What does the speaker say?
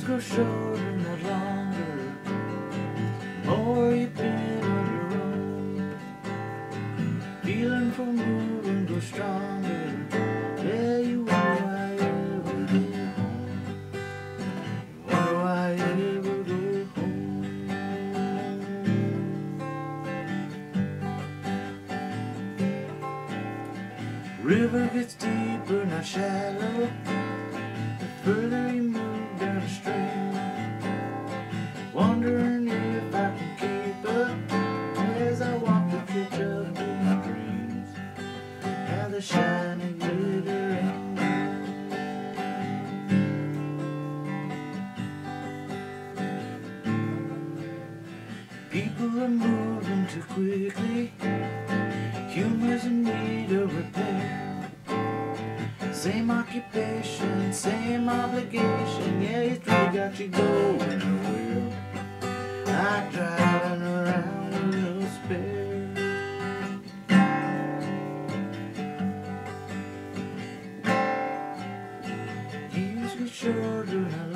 grow shorter, not longer. The more you've been on your own, feeling for moving grows stronger. Yeah, you wonder why you ever go home. You wonder why you ever go home. River gets deeper, not shallow, the further you move down the stream. Wondering if I can keep up as I walk the pitch up to my dreams. Now the shining glitter and people are moving too quickly. Humor's in need of repair. Same occupation, same obligation. Yeah, it's really got you going nowhere. Like driving around with no spare. Years get shorter.